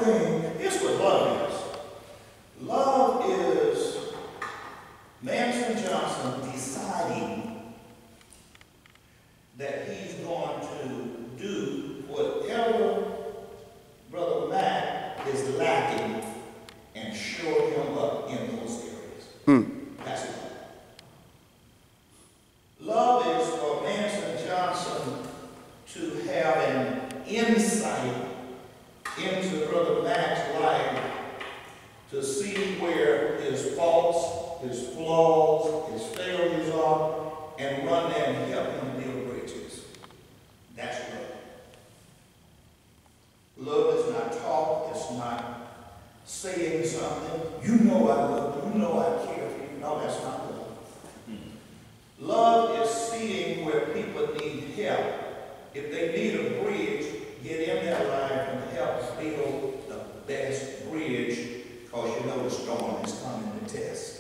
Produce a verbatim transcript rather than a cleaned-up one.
thing, here's what love is. Love is Manston Johnson deciding that he's going to do whatever Brother Matt is lacking and show him up in those areas. Hmm. That's love. Love is for Manston Johnson to have an insight into Brother Matt's life, to see where his faults, his flaws, his failures are, and run there and help him build bridges. That's love. Love is not talk, it's not saying something. You know I love you, you know I care for you. No, that's not love. Hmm. Love is seeing where people need help. If they need a bridge, get in their life and help build the best bridge, because you know the storm is coming to test.